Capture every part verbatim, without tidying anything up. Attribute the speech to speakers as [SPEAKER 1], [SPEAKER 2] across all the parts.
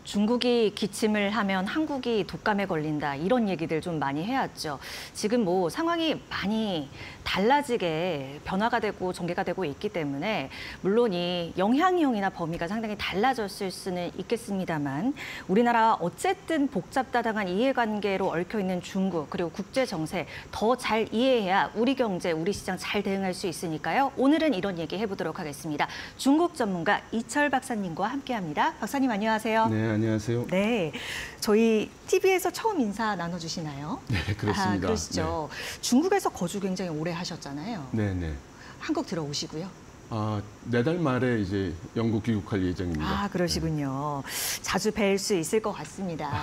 [SPEAKER 1] 중국이 기침을 하면 한국이 독감에 걸린다 이런 얘기들 좀 많이 해왔죠. 지금 뭐 상황이 많이 달라지게 변화가 되고 전개가 되고 있기 때문에 물론 이 영향형이나 범위가 상당히 달라졌을 수는 있겠습니다만 우리나라 어쨌든 복잡다당한 이해관계로 얽혀 있는 중국 그리고 국제 정세 더 잘 이해해야 우리 경제, 우리 시장 잘 대응할 수 있으니까요. 오늘은 이런 얘기 해보도록 하겠습니다. 중국 전문가 이철 박사님과 함께합니다. 박사님 안녕하세요.
[SPEAKER 2] 네, 안녕하세요.
[SPEAKER 1] 네, 저희 티비에서 처음 인사 나눠주시나요?
[SPEAKER 2] 네, 그렇습니다.
[SPEAKER 1] 아, 그러시죠. 네. 중국에서 거주 굉장히 오래 하셨잖아요.
[SPEAKER 2] 네, 네.
[SPEAKER 1] 한국 들어오시고요.
[SPEAKER 2] 아, 내달 말에 이제 영국 귀국할 예정입니다.
[SPEAKER 1] 아, 그러시군요. 네. 자주 뵐 수 있을 것 같습니다.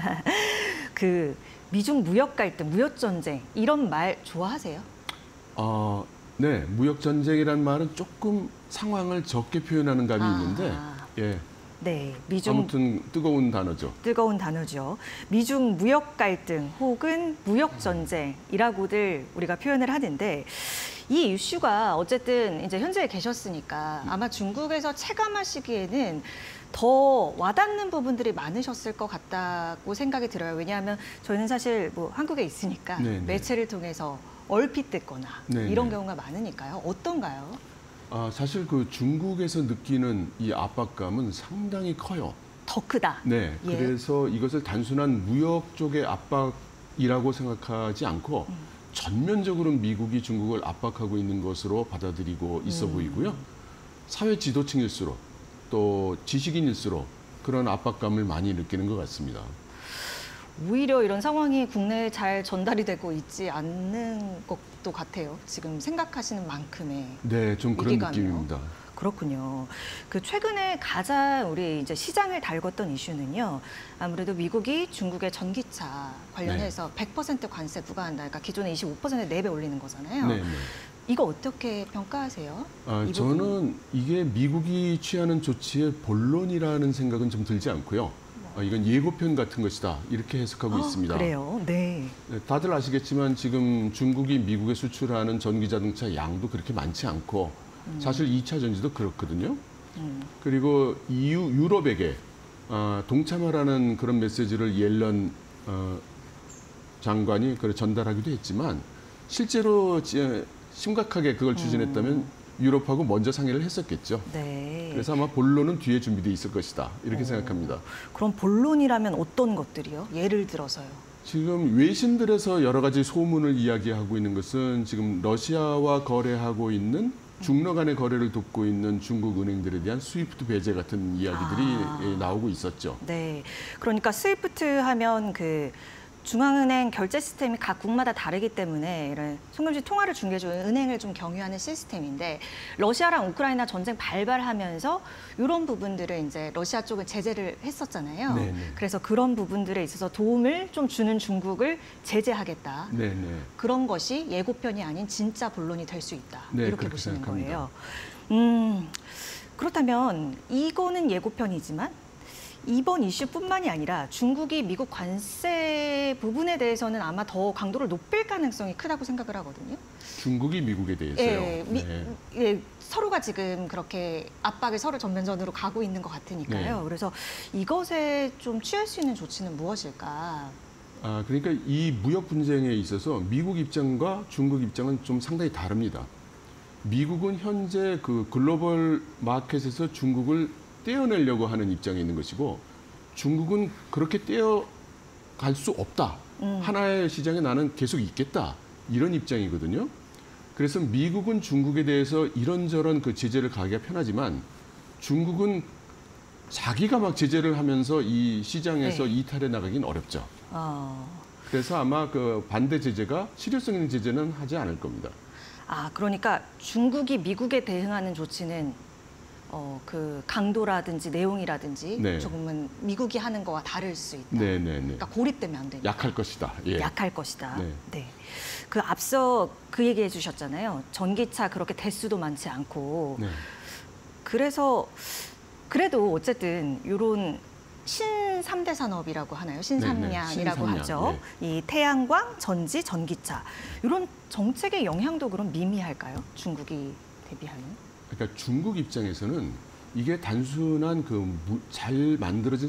[SPEAKER 1] 그 미중 무역 갈등, 무역 전쟁 이런 말 좋아하세요?
[SPEAKER 2] 어, 네, 무역 전쟁이란 말은 조금 상황을 적게 표현하는 감이
[SPEAKER 1] 아.
[SPEAKER 2] 있는데, 예.
[SPEAKER 1] 네, 미중
[SPEAKER 2] 아무튼 뜨거운 단어죠.
[SPEAKER 1] 뜨거운 단어죠. 미중 무역 갈등 혹은 무역 전쟁이라고들 우리가 표현을 하는데 이 이슈가 어쨌든 이제 현재에 계셨으니까 아마 중국에서 체감하시기에는 더 와닿는 부분들이 많으셨을 것 같다고 생각이 들어요. 왜냐하면 저희는 사실 뭐 한국에 있으니까 네네. 매체를 통해서 얼핏 듣거나 네네. 이런 경우가 많으니까요. 어떤가요?
[SPEAKER 2] 아, 사실 그 중국에서 느끼는 이 압박감은 상당히 커요.
[SPEAKER 1] 더 크다.
[SPEAKER 2] 네,
[SPEAKER 1] 예.
[SPEAKER 2] 그래서 이것을 단순한 무역 쪽의 압박이라고 생각하지 않고 음. 전면적으로 미국이 중국을 압박하고 있는 것으로 받아들이고 있어 음. 보이고요. 사회 지도층일수록 또 지식인일수록 그런 압박감을 많이 느끼는 것 같습니다.
[SPEAKER 1] 오히려 이런 상황이 국내에 잘 전달이 되고 있지 않는 것도 같아요. 지금 생각하시는 만큼의
[SPEAKER 2] 네, 좀 그런
[SPEAKER 1] 위기감이요.
[SPEAKER 2] 느낌입니다.
[SPEAKER 1] 그렇군요. 그 최근에 가장 우리 이제 시장을 달궜던 이슈는요. 아무래도 미국이 중국의 전기차 관련해서 네. 백 퍼센트 관세 부과한다. 그러니까 기존에 이십오 퍼센트 네 배 올리는 거잖아요. 네, 네. 이거 어떻게 평가하세요?
[SPEAKER 2] 아, 저는 이게 미국이 취하는 조치의 본론이라는 생각은 좀 들지 않고요. 아, 이건 예고편 같은 것이다 이렇게 해석하고
[SPEAKER 1] 어,
[SPEAKER 2] 있습니다.
[SPEAKER 1] 그래요? 네.
[SPEAKER 2] 다들 아시겠지만 지금 중국이 미국에 수출하는 전기 자동차 양도 그렇게 많지 않고 음. 사실 이 차 전지도 그렇거든요. 음. 그리고 이유 유럽에게 어, 동참하라는 그런 메시지를 옐런 어, 장관이 그걸 전달하기도 했지만 실제로 심각하게 그걸 추진했다면 음. 유럽하고 먼저 상의를 했었겠죠. 네. 그래서 아마 본론은 뒤에 준비돼 있을 것이다. 이렇게 오. 생각합니다.
[SPEAKER 1] 그럼 본론이라면 어떤 것들이요? 예를 들어서요.
[SPEAKER 2] 지금 외신들에서 여러 가지 소문을 이야기하고 있는 것은 지금 러시아와 거래하고 있는 중러 간의 거래를 돕고 있는 중국 은행들에 대한 스위프트 배제 같은 이야기들이 아. 나오고 있었죠.
[SPEAKER 1] 네. 그러니까 스위프트 하면 그 중앙은행 결제 시스템이 각 국마다 다르기 때문에 이런 송금지 통화를 중개해주는 은행을 좀 경유하는 시스템인데 러시아랑 우크라이나 전쟁 발발하면서 이런 부분들을 이제 러시아 쪽은 제재를 했었잖아요. 네네. 그래서 그런 부분들에 있어서 도움을 좀 주는 중국을 제재하겠다. 네네. 그런 것이 예고편이 아닌 진짜 본론이 될 수 있다. 네, 이렇게 보시는 생각합니다. 거예요. 음, 그렇다면 이거는 예고편이지만 이번 이슈뿐만이 아니라 중국이 미국 관세 부분에 대해서는 아마 더 강도를 높일 가능성이 크다고 생각을 하거든요.
[SPEAKER 2] 중국이 미국에 대해서요?
[SPEAKER 1] 예, 미, 네. 예, 서로가 지금 그렇게 압박을 서로 전면전으로 가고 있는 것 같으니까요. 네. 그래서 이것에 좀 취할 수 있는 조치는 무엇일까?
[SPEAKER 2] 아, 그러니까 이 무역 분쟁에 있어서 미국 입장과 중국 입장은 좀 상당히 다릅니다. 미국은 현재 그 글로벌 마켓에서 중국을 떼어내려고 하는 입장에 있는 것이고 중국은 그렇게 떼어갈 수 없다. 음. 하나의 시장에 나는 계속 있겠다. 이런 입장이거든요. 그래서 미국은 중국에 대해서 이런저런 그 제재를 가기가 편하지만 중국은 자기가 막 제재를 하면서 이 시장에서 네. 이탈해 나가기는 어렵죠. 어. 그래서 아마 그 반대 제재가 실효성 있는 제재는 하지 않을 겁니다.
[SPEAKER 1] 아, 그러니까 중국이 미국에 대응하는 조치는 어, 그 강도라든지 내용이라든지 네. 조금은 미국이 하는 거와 다를 수 있다. 네, 네, 네. 그러니까 고립되면 안 되니까.
[SPEAKER 2] 약할 것이다. 예.
[SPEAKER 1] 약할 것이다. 네. 네. 그 앞서 그 얘기해 주셨잖아요. 전기차 그렇게 대수도 많지 않고. 네. 그래서 그래도 어쨌든 이런 신삼 대 산업이라고 하나요? 신삼양이라고 네네. 하죠. 네. 이 태양광, 전지, 전기차. 이런 정책의 영향도 그럼 미미할까요? 중국이 대비하는?
[SPEAKER 2] 그러니까 중국 입장에서는 이게 단순한 그 잘 만들어진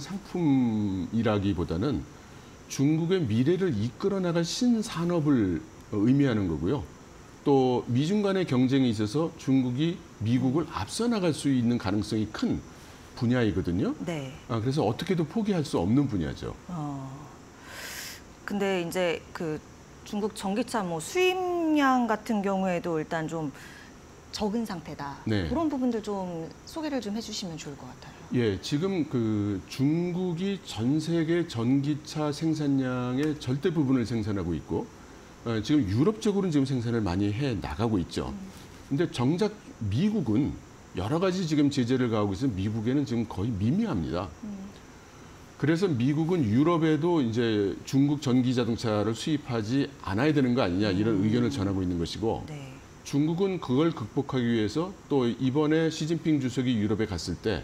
[SPEAKER 2] 상품이라기보다는 중국의 미래를 이끌어 나갈 신산업을 의미하는 거고요. 또 미중 간의 경쟁에 있어서 중국이 미국을 앞서 나갈 수 있는 가능성이 큰 분야이거든요.
[SPEAKER 1] 네.
[SPEAKER 2] 아, 그래서 어떻게도 포기할 수 없는 분야죠.
[SPEAKER 1] 어. 근데 이제 그 중국 전기차 뭐 수입량 같은 경우에도 일단 좀 적은 상태다.
[SPEAKER 2] 네.
[SPEAKER 1] 그런 부분들 좀 소개를 좀 해주시면 좋을 것 같아요.
[SPEAKER 2] 예, 지금 그 중국이 전 세계 전기차 생산량의 절대 부분을 생산하고 있고, 어, 지금 유럽 쪽으로는 지금 생산을 많이 해 나가고 있죠. 근데 정작 미국은 여러 가지 지금 제재를 가하고 있어서 미국에는 지금 거의 미미합니다. 그래서 미국은 유럽에도 이제 중국 전기 자동차를 수입하지 않아야 되는 거 아니냐 이런 의견을 전하고 있는 것이고,
[SPEAKER 1] 네.
[SPEAKER 2] 중국은 그걸 극복하기 위해서 또 이번에 시진핑 주석이 유럽에 갔을 때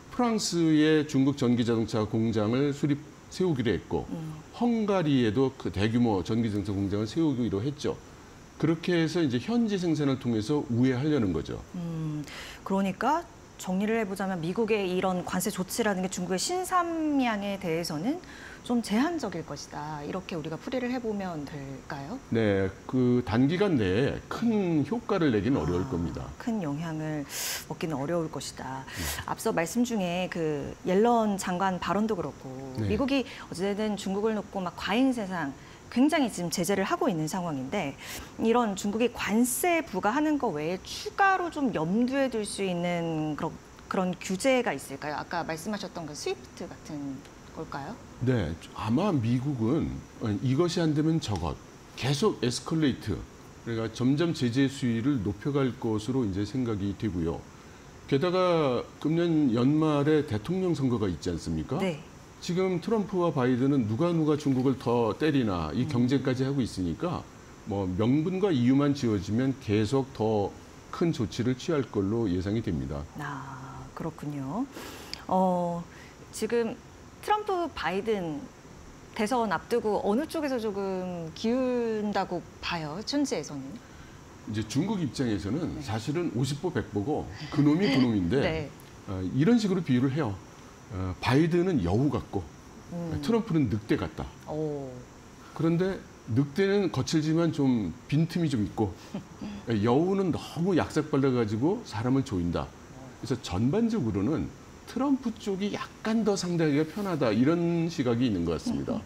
[SPEAKER 2] 프랑스의 중국 전기 자동차 공장을 수립 세우기로 했고,
[SPEAKER 1] 음.
[SPEAKER 2] 헝가리에도 그 대규모 전기 자동차 공장을 세우기로 했죠. 그렇게 해서 이제 현지 생산을 통해서 우회하려는 거죠.
[SPEAKER 1] 음, 그러니까 정리를 해보자면 미국의 이런 관세 조치라는 게 중국의 신삼양에 대해서는 좀 제한적일 것이다. 이렇게 우리가 풀이를 해보면 될까요?
[SPEAKER 2] 네, 그 단기간 내에 큰 효과를 내기는
[SPEAKER 1] 아,
[SPEAKER 2] 어려울 겁니다.
[SPEAKER 1] 큰 영향을 얻기는 어려울 것이다. 앞서 말씀 중에 그 옐런 장관 발언도 그렇고
[SPEAKER 2] 네.
[SPEAKER 1] 미국이 어쨌든 중국을 놓고 막 과잉 세상 굉장히 지금 제재를 하고 있는 상황인데 이런 중국이 관세 부과하는 거 외에 추가로 좀 염두에 둘 수 있는 그런, 그런 규제가 있을까요? 아까 말씀하셨던 그 스위프트 같은 걸까요?
[SPEAKER 2] 네, 아마 미국은 이것이 안 되면 저것 계속 에스컬레이트, 그러니까 점점 제재 수위를 높여갈 것으로 이제 생각이 되고요. 게다가 금년 연말에 대통령 선거가 있지 않습니까?
[SPEAKER 1] 네.
[SPEAKER 2] 지금 트럼프와 바이든은 누가 누가 중국을 더 때리나 이 경쟁까지 하고 있으니까 뭐 명분과 이유만 지어지면 계속 더 큰 조치를 취할 걸로 예상이 됩니다.
[SPEAKER 1] 아, 그렇군요. 어, 지금 트럼프 바이든 대선 앞두고 어느 쪽에서 조금 기운다고 봐요, 현지에서는?
[SPEAKER 2] 이제 중국 입장에서는 사실은 오십보 백보고 그놈이 그놈인데
[SPEAKER 1] 네.
[SPEAKER 2] 어, 이런 식으로 비유를 해요. 어, 바이든은 여우 같고
[SPEAKER 1] 음.
[SPEAKER 2] 트럼프는 늑대 같다.
[SPEAKER 1] 오.
[SPEAKER 2] 그런데 늑대는 거칠지만 좀 빈틈이 좀 있고 여우는 너무 약삭발라가지고 사람을 조인다. 그래서 전반적으로는 트럼프 쪽이 약간 더 상대하기가 편하다 이런 시각이 있는 것 같습니다.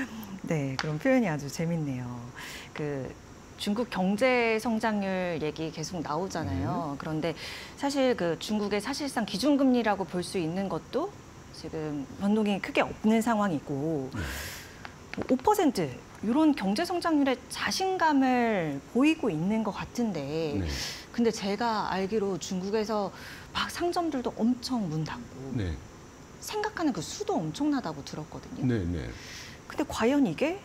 [SPEAKER 1] 네, 그런 표현이 아주 재밌네요. 그 중국 경제 성장률 얘기 계속 나오잖아요.
[SPEAKER 2] 네.
[SPEAKER 1] 그런데 사실 그 중국의 사실상 기준금리라고 볼 수 있는 것도 지금 변동이 크게 없는 상황이고
[SPEAKER 2] 네.
[SPEAKER 1] 오 퍼센트 이런 경제 성장률에 자신감을 보이고 있는 것 같은데
[SPEAKER 2] 네.
[SPEAKER 1] 근데 제가 알기로 중국에서 막 상점들도 엄청 문 닫고
[SPEAKER 2] 네.
[SPEAKER 1] 생각하는 그 수도 엄청나다고 들었거든요.
[SPEAKER 2] 네, 네.
[SPEAKER 1] 근데 과연 이게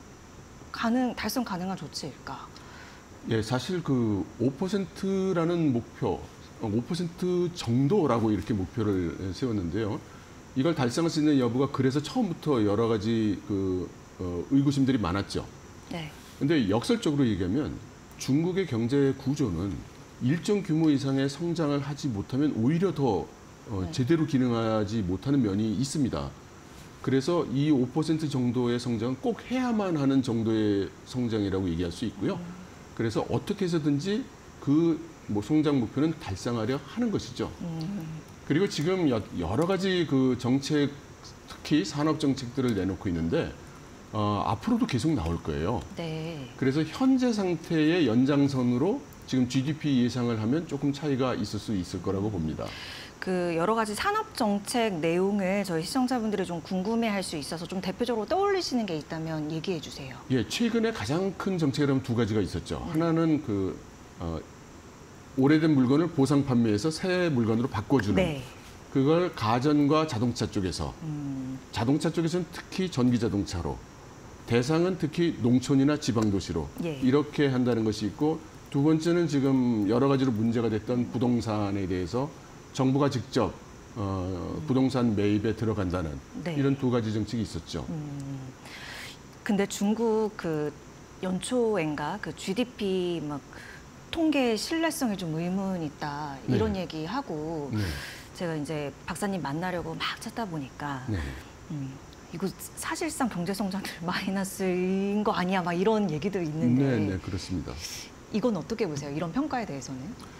[SPEAKER 1] 가능 달성 가능한 조치일까?
[SPEAKER 2] 예, 사실 그 오 퍼센트라는 목표, 오 퍼센트 정도라고 이렇게 목표를 세웠는데요. 이걸 달성할 수 있는 여부가 그래서 처음부터 여러 가지 그 어, 의구심들이 많았죠.
[SPEAKER 1] 네.
[SPEAKER 2] 근데 역설적으로 얘기하면 중국의 경제 구조는 일정 규모 이상의 성장을 하지 못하면 오히려 더 어,
[SPEAKER 1] 네.
[SPEAKER 2] 제대로 기능하지 못하는 면이 있습니다. 그래서 이 오 퍼센트 정도의 성장은 꼭 해야만 하는 정도의 성장이라고 얘기할 수 있고요. 그래서 어떻게 해서든지 그 뭐 성장 목표는 달성하려 하는 것이죠.
[SPEAKER 1] 음.
[SPEAKER 2] 그리고 지금 여- 여러 가지 그 정책, 특히 산업 정책들을 내놓고 있는데 어, 앞으로도 계속 나올 거예요.
[SPEAKER 1] 네.
[SPEAKER 2] 그래서 현재 상태의 연장선으로 지금 지디피 예상을 하면 조금 차이가 있을 수 있을 거라고 봅니다.
[SPEAKER 1] 그 여러 가지 산업 정책 내용을 저희 시청자분들이 좀 궁금해할 수 있어서 좀 대표적으로 떠올리시는 게 있다면 얘기해 주세요.
[SPEAKER 2] 예, 최근에 가장 큰 정책이라면 두 가지가 있었죠. 하나는 그 어, 오래된 물건을 보상 판매해서 새 물건으로 바꿔주는.
[SPEAKER 1] 네.
[SPEAKER 2] 그걸 가전과 자동차 쪽에서,
[SPEAKER 1] 음.
[SPEAKER 2] 자동차 쪽에서는 특히 전기 자동차로, 대상은 특히 농촌이나 지방 도시로
[SPEAKER 1] 예.
[SPEAKER 2] 이렇게 한다는 것이 있고, 두 번째는 지금 여러 가지로 문제가 됐던 부동산에 대해서 정부가 직접 어, 부동산 매입에 들어간다는
[SPEAKER 1] 네.
[SPEAKER 2] 이런 두 가지 정책이 있었죠.
[SPEAKER 1] 음. 근데 중국 그 연초엔가 그 지디피 막 통계 신뢰성에 좀 의문 있다 이런
[SPEAKER 2] 네.
[SPEAKER 1] 얘기하고
[SPEAKER 2] 네.
[SPEAKER 1] 제가 이제 박사님 만나려고 막 찾다 보니까
[SPEAKER 2] 네.
[SPEAKER 1] 음, 이거 사실상 경제 성장률 마이너스인 거 아니야? 막 이런 얘기도 있는데
[SPEAKER 2] 네, 네, 그렇습니다.
[SPEAKER 1] 이건 어떻게 보세요? 이런 평가에 대해서는?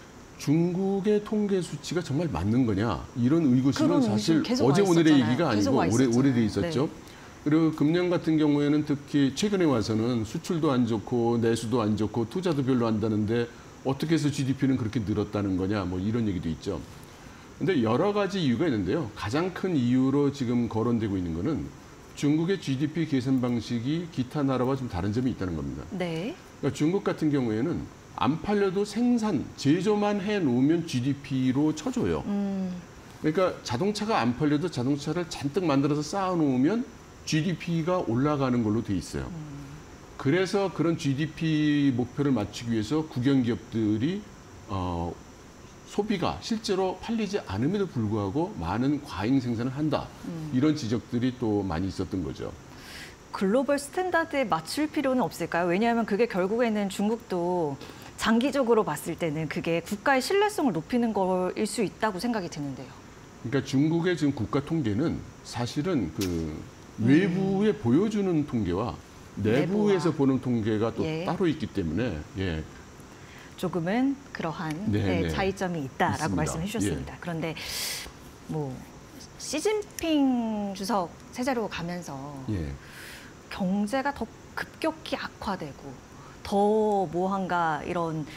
[SPEAKER 2] 중국의 통계 수치가 정말 맞는 거냐 이런 의구심은
[SPEAKER 1] 그런
[SPEAKER 2] 사실
[SPEAKER 1] 계속
[SPEAKER 2] 어제
[SPEAKER 1] 와
[SPEAKER 2] 오늘의
[SPEAKER 1] 있었잖아요.
[SPEAKER 2] 얘기가
[SPEAKER 1] 계속
[SPEAKER 2] 아니고
[SPEAKER 1] 와
[SPEAKER 2] 오래
[SPEAKER 1] 있었잖아요.
[SPEAKER 2] 오래돼 있었죠.
[SPEAKER 1] 네.
[SPEAKER 2] 그리고 금년 같은 경우에는 특히 최근에 와서는 수출도 안 좋고 내수도 안 좋고 투자도 별로 안 다는데 어떻게 해서 지디피는 그렇게 늘었다는 거냐 뭐 이런 얘기도 있죠. 근데 여러 가지 이유가 있는데요. 가장 큰 이유로 지금 거론되고 있는 거는 중국의 지디피 계산 방식이 기타 나라와 좀 다른 점이 있다는 겁니다.
[SPEAKER 1] 네.
[SPEAKER 2] 그러니까 중국 같은 경우에는 안 팔려도 생산, 제조만 해놓으면 지디피로 쳐줘요.
[SPEAKER 1] 음,
[SPEAKER 2] 그러니까 자동차가 안 팔려도 자동차를 잔뜩 만들어서 쌓아놓으면 지디피가 올라가는 걸로 돼 있어요. 그래서 그런 지디피 목표를 맞추기 위해서 국영기업들이 어, 소비가 실제로 팔리지 않음에도 불구하고 많은 과잉 생산을 한다. 이런 지적들이 또 많이 있었던 거죠.
[SPEAKER 1] 글로벌 스탠다드에 맞출 필요는 없을까요? 왜냐하면 그게 결국에는 중국도 장기적으로 봤을 때는 그게 국가의 신뢰성을 높이는 거일 수 있다고 생각이 드는데요.
[SPEAKER 2] 그러니까 중국의 지금 국가 통계는 사실은 그 외부에 음. 보여주는 통계와 내부에서
[SPEAKER 1] 내부와.
[SPEAKER 2] 보는 통계가 또
[SPEAKER 1] 예.
[SPEAKER 2] 따로 있기 때문에 예.
[SPEAKER 1] 조금은 그러한
[SPEAKER 2] 네,
[SPEAKER 1] 네,
[SPEAKER 2] 네.
[SPEAKER 1] 차이점이 있다라고
[SPEAKER 2] 있습니다.
[SPEAKER 1] 말씀해 주셨습니다. 예. 그런데 뭐 시진핑 주석 체제로 가면서
[SPEAKER 2] 예.
[SPEAKER 1] 경제가 더 급격히 악화되고 더 뭐한가 이런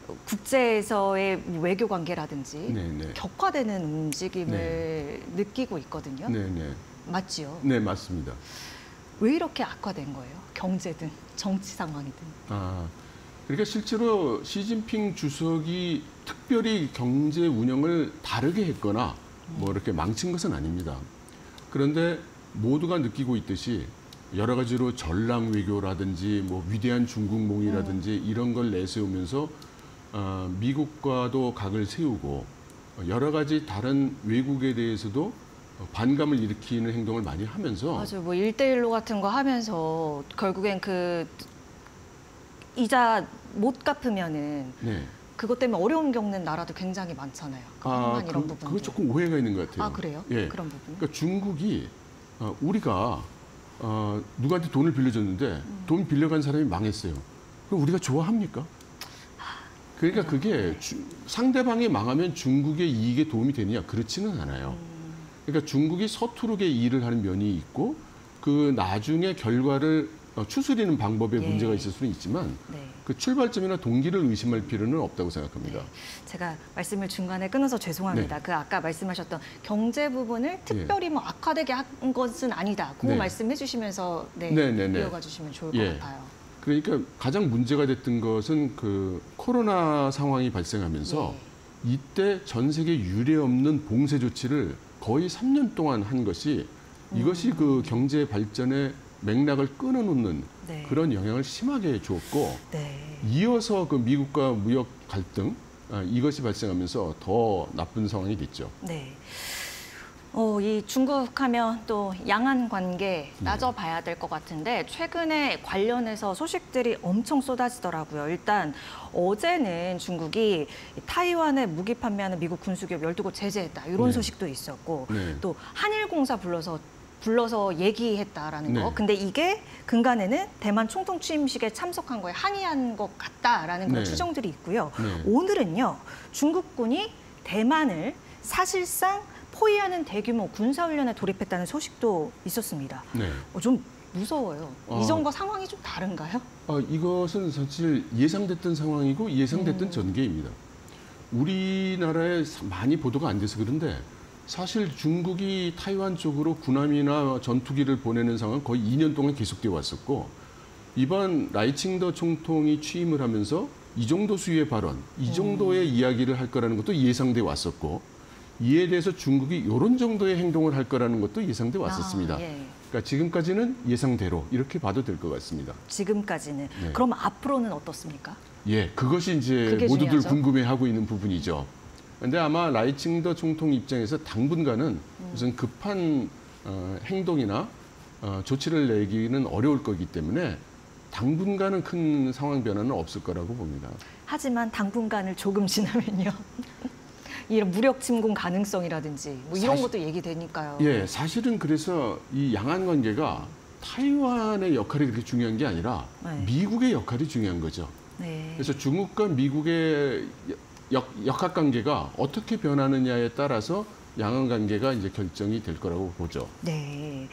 [SPEAKER 1] 국제에서의 외교 관계라든지
[SPEAKER 2] 네, 네.
[SPEAKER 1] 격화되는 움직임을
[SPEAKER 2] 네.
[SPEAKER 1] 느끼고 있거든요.
[SPEAKER 2] 네, 네.
[SPEAKER 1] 맞지요?
[SPEAKER 2] 네, 맞습니다.
[SPEAKER 1] 왜 이렇게 악화된 거예요? 경제든 정치 상황이든.
[SPEAKER 2] 아, 그러니까 실제로 시진핑 주석이 특별히 경제 운영을 다르게 했거나 뭐 이렇게 망친 것은 아닙니다. 그런데 모두가 느끼고 있듯이 여러 가지로 전랑 외교라든지 뭐 위대한 중국몽이라든지 음. 이런 걸 내세우면서 어, 미국과도 각을 세우고 여러 가지 다른 외국에 대해서도 반감을 일으키는 행동을 많이 하면서
[SPEAKER 1] 맞아요. 뭐 일대일로 같은 거 하면서 결국엔 그 이자 못 갚으면은
[SPEAKER 2] 네.
[SPEAKER 1] 그것 때문에 어려움 겪는 나라도 굉장히 많잖아요.
[SPEAKER 2] 아,
[SPEAKER 1] 그, 이런
[SPEAKER 2] 그,
[SPEAKER 1] 부분들.
[SPEAKER 2] 그거 조금 오해가 있는 것 같아요.
[SPEAKER 1] 아, 그래요?
[SPEAKER 2] 예.
[SPEAKER 1] 그런 부분.
[SPEAKER 2] 그러니까 중국이 어, 우리가 어, 누구한테 돈을 빌려줬는데 음. 돈 빌려간 사람이 망했어요. 그럼 우리가 좋아합니까? 그러니까 그게 주, 상대방이 망하면 중국의 이익에 도움이 되느냐? 그렇지는 않아요. 음. 그러니까 중국이 서투르게 일을 하는 면이 있고 그 나중에 결과를 어, 추스리는 방법에 예. 문제가 있을 수는 있지만 네. 그 출발점이나 동기를 의심할 필요는 없다고 생각합니다. 네.
[SPEAKER 1] 제가 말씀을 중간에 끊어서 죄송합니다. 네. 그 아까 말씀하셨던 경제 부분을 특별히 예. 뭐 악화되게 한 것은 아니다. 그 네. 말씀해 주시면서 네, 네, 네, 네. 이어가 주시면 좋을 예. 것 같아요.
[SPEAKER 2] 그러니까 가장 문제가 됐던 것은 그 코로나 상황이 발생하면서 네. 이때 전 세계 유례 없는 봉쇄 조치를 거의 삼 년 동안 한 것이 음. 이것이 그 경제 발전에 맥락을 끊어놓는 네. 그런 영향을 심하게 주었고 네. 이어서 그 미국과 무역 갈등 아, 이것이 발생하면서 더 나쁜 상황이 됐죠.
[SPEAKER 1] 네. 어, 이 중국하면 또 양안 관계 따져봐야 될 것 같은데 최근에 관련해서 소식들이 엄청 쏟아지더라고요. 일단 어제는 중국이 타이완에 무기 판매하는 미국 군수기업 열두 곳 제재했다. 이런 네. 소식도 있었고 네. 또 한일공사 불러서 불러서 얘기했다라는 거. 네. 근데 이게 근간에는 대만 총통 취임식에 참석한 거에 항의한 것 같다라는 그런 네. 추정들이 있고요. 네. 오늘은요. 중국군이 대만을 사실상 포위하는 대규모 군사훈련에 돌입했다는 소식도 있었습니다. 네. 어, 좀 무서워요. 아, 이전과 상황이 좀 다른가요?
[SPEAKER 2] 아, 이것은 사실 예상됐던 상황이고 예상됐던 음. 전개입니다. 우리나라에 많이 보도가 안 돼서 그런데 사실 중국이 타이완 쪽으로 군함이나 전투기를 보내는 상황은 거의 이 년 동안 계속되어 왔었고 이번 라이칭더 총통이 취임을 하면서 이 정도 수위의 발언, 이 정도의 음. 이야기를 할 거라는 것도 예상돼 왔었고 이에 대해서 중국이 이런 정도의 행동을 할 거라는 것도 예상돼 왔었습니다. 아, 예. 그러니까 지금까지는 예상대로 이렇게 봐도 될 것 같습니다.
[SPEAKER 1] 지금까지는. 네. 그럼 앞으로는 어떻습니까?
[SPEAKER 2] 예, 그것이 이제 모두들 중요하죠? 궁금해하고 있는 부분이죠. 그런데 아마 라이칭더 총통 입장에서 당분간은 음. 무슨 급한 어, 행동이나 어, 조치를 내기는 어려울 거기 때문에 당분간은 큰 상황 변화는 없을 거라고 봅니다.
[SPEAKER 1] 하지만 당분간을 조금 지나면요. 이런 무력 침공 가능성이라든지 뭐 이런
[SPEAKER 2] 사실-
[SPEAKER 1] 것도 얘기되니까요.
[SPEAKER 2] 예, 사실은 그래서 이 양안 관계가 타이완의 역할이 그렇게 중요한 게 아니라
[SPEAKER 1] 네.
[SPEAKER 2] 미국의 역할이 중요한 거죠.
[SPEAKER 1] 네.
[SPEAKER 2] 그래서 중국과 미국의 역, 역학 관계가 어떻게 변하느냐에 따라서 양안 관계가 이제 결정이 될 거라고 보죠.
[SPEAKER 1] 네.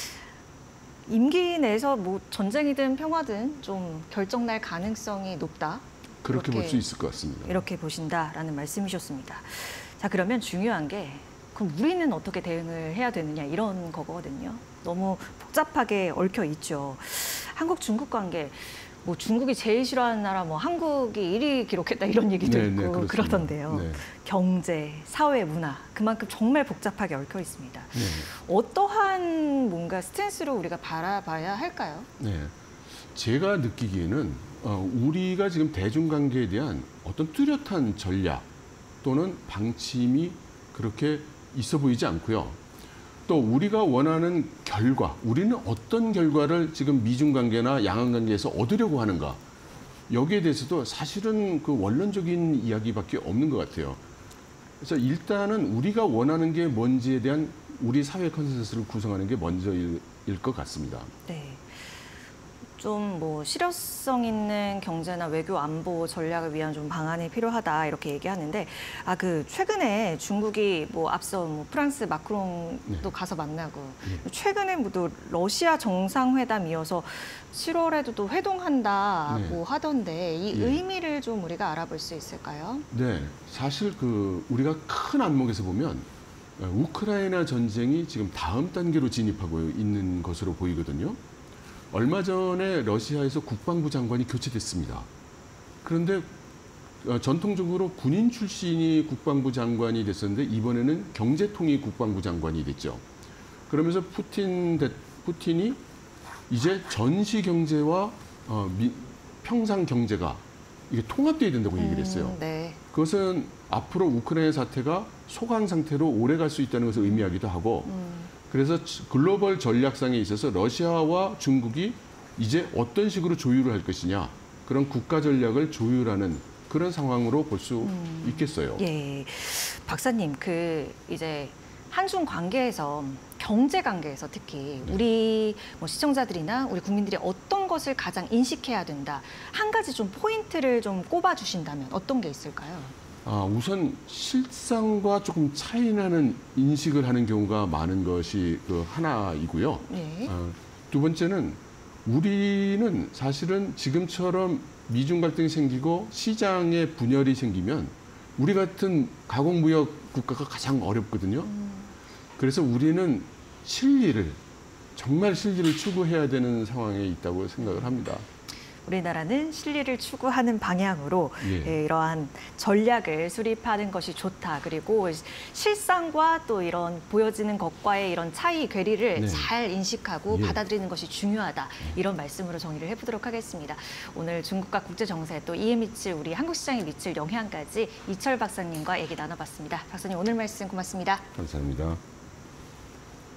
[SPEAKER 1] 임기 내에서 뭐 전쟁이든 평화든 좀 결정날 가능성이 높다.
[SPEAKER 2] 그렇게 볼
[SPEAKER 1] 이렇게-
[SPEAKER 2] 수 있을 것 같습니다.
[SPEAKER 1] 이렇게 보신다라는 말씀이셨습니다. 자, 그러면 중요한 게 그럼 우리는 어떻게 대응을 해야 되느냐 이런 거거든요. 너무 복잡하게 얽혀 있죠. 한국 중국 관계 뭐 중국이 제일 싫어하는 나라 뭐 한국이 일 위 기록했다 이런 얘기도
[SPEAKER 2] 네, 네,
[SPEAKER 1] 있고
[SPEAKER 2] 그렇습니다.
[SPEAKER 1] 그러던데요.
[SPEAKER 2] 네.
[SPEAKER 1] 경제, 사회, 문화 그만큼 정말 복잡하게 얽혀 있습니다.
[SPEAKER 2] 네.
[SPEAKER 1] 어떠한 뭔가 스탠스로 우리가 바라봐야 할까요?
[SPEAKER 2] 네. 제가 느끼기에는 어, 우리가 지금 대중관계에 대한 어떤 뚜렷한 전략 또는 방침이 그렇게 있어 보이지 않고요. 또 우리가 원하는 결과, 우리는 어떤 결과를 지금 미중관계나 양안관계에서 얻으려고 하는가. 여기에 대해서도 사실은 그 원론적인 이야기밖에 없는 것 같아요. 그래서 일단은 우리가 원하는 게 뭔지에 대한 우리 사회 컨센서스를 구성하는 게 먼저일 것 같습니다.
[SPEAKER 1] 네. 좀 뭐 실효성 있는 경제나 외교 안보 전략을 위한 좀 방안이 필요하다 이렇게 얘기하는데 아 그 최근에 중국이 뭐 앞서 뭐 프랑스 마크롱도
[SPEAKER 2] 네.
[SPEAKER 1] 가서 만나고
[SPEAKER 2] 네.
[SPEAKER 1] 최근에 뭐 또 러시아 정상회담 이어서 칠월에도 또 회동한다고
[SPEAKER 2] 네.
[SPEAKER 1] 하던데 이
[SPEAKER 2] 예.
[SPEAKER 1] 의미를 좀 우리가 알아볼 수 있을까요?
[SPEAKER 2] 네, 사실 그 우리가 큰 안목에서 보면 우크라이나 전쟁이 지금 다음 단계로 진입하고 있는 것으로 보이거든요. 얼마 전에 러시아에서 국방부 장관이 교체됐습니다. 그런데 어, 전통적으로 군인 출신이 국방부 장관이 됐었는데 이번에는 경제통이 국방부 장관이 됐죠. 그러면서 푸틴 대, 푸틴이 이제 전시 경제와 어, 미, 평상 경제가 이게 통합돼야 된다고 얘기를 했어요.
[SPEAKER 1] 음, 네.
[SPEAKER 2] 그것은 앞으로 우크라이나 사태가 소강 상태로 오래 갈 수 있다는 것을 의미하기도 하고
[SPEAKER 1] 음.
[SPEAKER 2] 그래서 글로벌 전략상에 있어서 러시아와 중국이 이제 어떤 식으로 조율을 할 것이냐 그런 국가 전략을 조율하는 그런 상황으로 볼 수
[SPEAKER 1] 음.
[SPEAKER 2] 있겠어요.
[SPEAKER 1] 예, 박사님 그 이제 한중 관계에서 경제 관계에서 특히
[SPEAKER 2] 네.
[SPEAKER 1] 우리 뭐 시청자들이나 우리 국민들이 어떤 것을 가장 인식해야 된다 한 가지 좀 포인트를 좀 꼽아 주신다면 어떤 게 있을까요?
[SPEAKER 2] 아, 우선 실상과 조금 차이나는 인식을 하는 경우가 많은 것이 그 하나이고요.
[SPEAKER 1] 네.
[SPEAKER 2] 아, 두 번째는 우리는 사실은 지금처럼 미중 갈등이 생기고 시장에 분열이 생기면 우리 같은 가공무역 국가가 가장 어렵거든요.
[SPEAKER 1] 음.
[SPEAKER 2] 그래서 우리는 실리를 정말 실리를 추구해야 되는 상황에 있다고 생각을 합니다.
[SPEAKER 1] 우리나라는 실리를 추구하는 방향으로
[SPEAKER 2] 예.
[SPEAKER 1] 예, 이러한 전략을 수립하는 것이 좋다. 그리고 실상과 또 이런 보여지는 것과의 이런 차이, 괴리를
[SPEAKER 2] 네.
[SPEAKER 1] 잘 인식하고
[SPEAKER 2] 예.
[SPEAKER 1] 받아들이는 것이 중요하다. 이런 말씀으로 정리를 해보도록 하겠습니다. 오늘 중국과 국제정세 또 이에 미칠 우리 한국 시장에 미칠 영향까지 이철 박사님과 얘기 나눠봤습니다. 박사님 오늘 말씀 고맙습니다.
[SPEAKER 2] 감사합니다.